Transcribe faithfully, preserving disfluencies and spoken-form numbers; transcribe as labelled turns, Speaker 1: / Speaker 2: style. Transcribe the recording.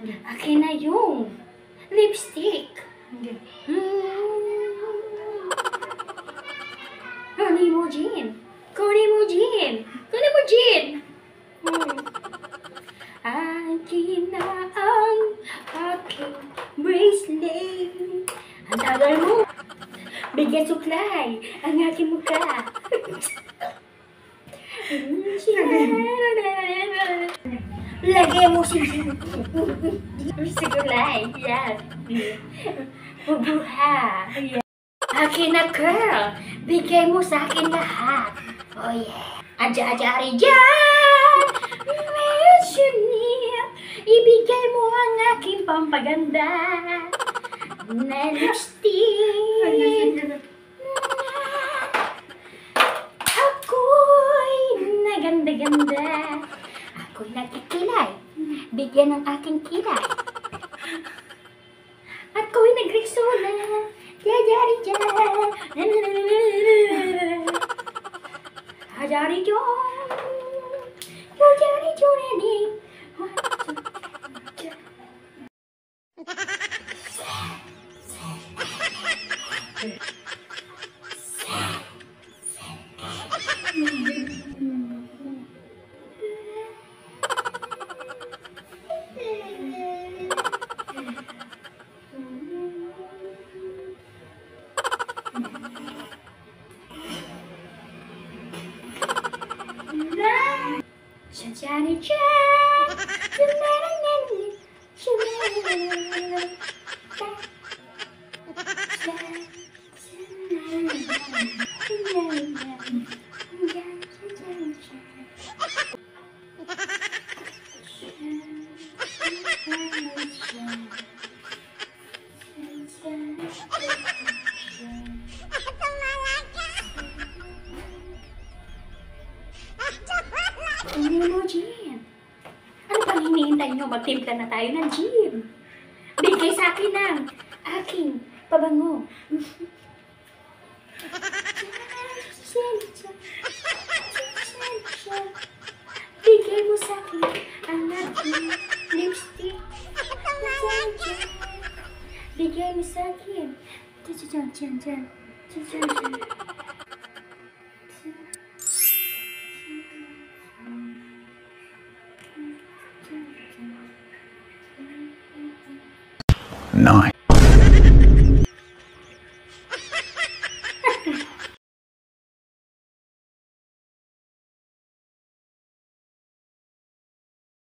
Speaker 1: Akin na yung lipstick.
Speaker 2: Hindi.
Speaker 1: Hmm. Kunin mo, Jean. Kunin mo, Jean. Kunin mo, Jean. Hmm. Akin na ang aking bracelet. Ang tagal mo. Bigyan suklay ang aking mukha. Lagay mo si suklay. Yan. Bubuha. Akin na girl. Bigay mo sa akin lahat. Oh yeah. Aja-ajari dyan. Ibigay mo ang aking pampaganda na lipstick. Ako'y naganda-ganda. Ako'y nakikilay. Bigyan ng aking kilay. Ako'y nagriksona. Jajari dyan. Jajari dyan. Jajari dyan. Johnny Jack. Ano mo, Jean? Ano pang hinihintay nyo? Magtimpla na tayo ng gin. Bigay sa akin ng aking pabango. Bigay mo sa akin ang aking lipstick. Bigay mo sa akin. Diyan, diyan, diyan. Diyan, diyan.
Speaker 3: Nine.